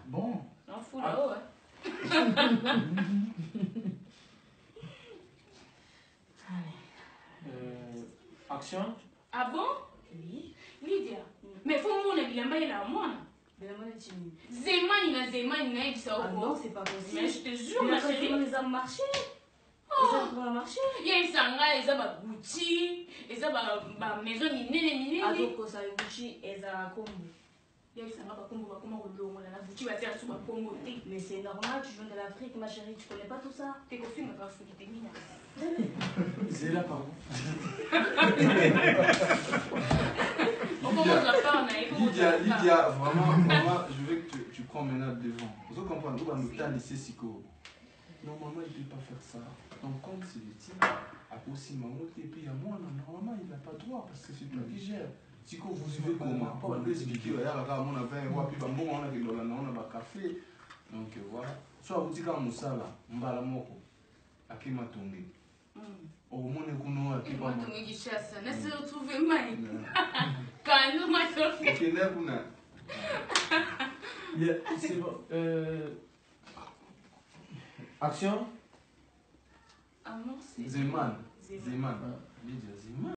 Bon. On fout là-haut, hein. Action. Ah bon? Oui. Lydia, mais faut mon bilamba il a moi. Zemani na ça Ah non, c'est pas possible. Mais je te jure, ma chérie. Ils ont marché. Ils ont marché. Il y a une sanga, ils ont ma boutique, ils ont ma maison minée. Ah donc ça une boutique, ils ont comme. Il y a une sanga, comment on l'a la boutique va faire sous ma combo. Mais c'est normal, tu viens de l'Afrique, ma chérie, tu connais pas tout ça. T'es confus, mais pas fou, t'es mina. C'est là, pardon. Lydia, vraiment, je veux que tu prends maintenant devant. Vous comprenez, nous allons nous laisser Siko. Normalement, il ne peut pas faire ça. Donc, comme c'est le type, après aussi, maman, et puis à moi, normalement, il n'a pas droit parce que c'est toi qui gère. Siko, vous suivez comment? Pas vous expliquer, on a fait un puis on a un café. Donc, voilà. Soit vous dites qu'à Moussa, là, on va à la moko. À qui m'a tombé? Au moins, on a qui m'a tombé. Qui chasse, on se retrouve mal. Quand nous m'a tombé. C'est bon. Action. Ah non, c'est. Zeman. Lydia, Zeman.